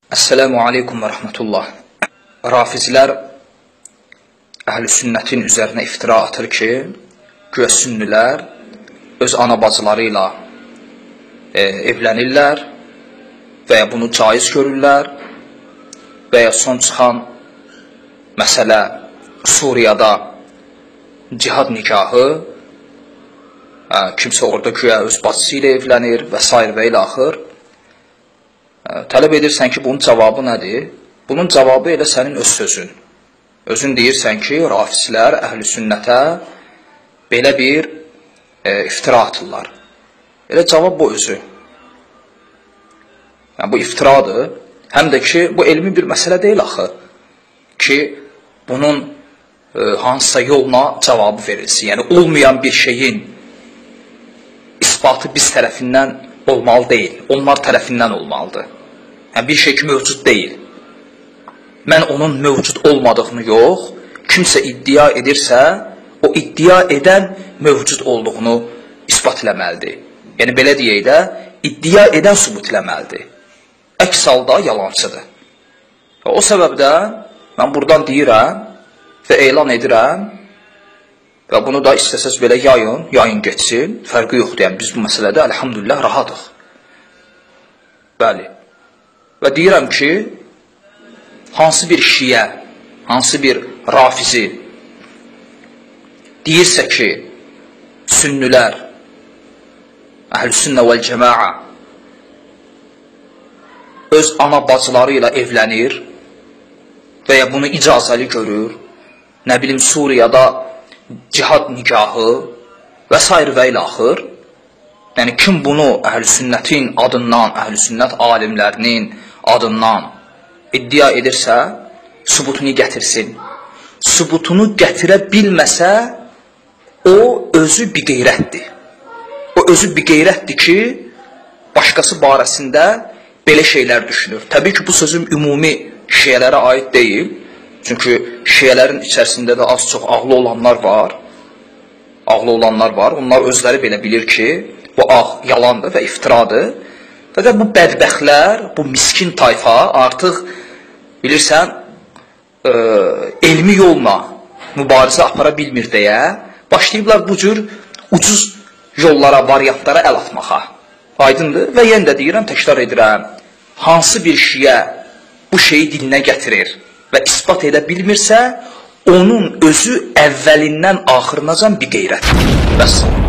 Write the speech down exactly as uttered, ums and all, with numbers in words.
Esselamu aleykum və rəhmətullah. Rafizlər əhl-i sünnətin üzərinə iftira atır ki, güya sünnilər öz ana bacıları ilə e, evlənirlər və ya bunu caiz görürlər və ya son çıxan məsələ Suriyada cihad nikahı, e, kimsə orada güya öz bacısı ilə evlənir və s. və ilə axır. Tələb edirsən ki, bunun cavabı nədir? Bunun cavabı elə sənin öz sözün. Özün deyirsən ki, rafizlər əhl-i sünnətə belə bir e, iftira atırlar. Elə cavab bu özü. Yəni, bu iftiradır. Həm də ki, bu elmi bir məsələ deyil axı. Ki, bunun e, hansısa yolla cavabı verilsin. Yəni, olmayan bir şeyin isbatı biz tərəfindən olmalı deyil. Onlar tərəfindən olmalıdır. Yəni, bir şey ki, mövcud deyil. Mən onun mövcud olmadığını yox, kimsə iddia edirsə, o iddia edən mövcud olduğunu isbat eləməlidir. Yəni, belə deyək də, iddia edən sübut eləməlidir. Əks halda yalancıdır. Və o səbəbdən mən buradan deyirəm və elan edirəm və bunu da istəsəz belə yayın, yayın geçsin, fərqi yoxdur. Yəni, biz bu məsələdə əlhamdülillah rahatıq. Bəli. Və deyirəm ki, hansı bir şiə, hansı bir rafizi deyirsə ki, sünnülər, əhl-i sünnə vəl-cəmaə öz ana bacıları ilə evlənir və ya bunu icazəli görür, nə bilim Suriyada cihad nikahı və s. və ilə axır. Yəni, kim bunu əhl-i sünnətin adından, əhl-i sünnət alimlərinin adından iddia edirsə, sübutunu gətirsin. Sübutunu gətirə bilməsə, o özü bir qeyrətdir. O özü bir qeyrətdir ki, başqası barəsində belə şeylər düşünür. Təbii ki, bu sözüm ümumi şiələrə aid deyil. Çünki şiələrin içərisində də az çox ağlı olanlar var. Ağlı olanlar var. Onlar özləri belə bilir ki, bu ağ yalandır və iftiradır. Və bu bədbəxtlər, bu miskin tayfa artıq, bilirsən, e, elmi yolla mübarizə apara bilmir deyə başlayıblar bu cür ucuz yollara, variantlara əl atmağa. Aydındır? Və yenə də deyirəm, təkrar edirəm, hansı bir şiə bu şeyi dilinə gətirir və isbat edə bilmirsə, onun özü əvvəlindən axırınacan bir qeyrətdir. Vəssalam.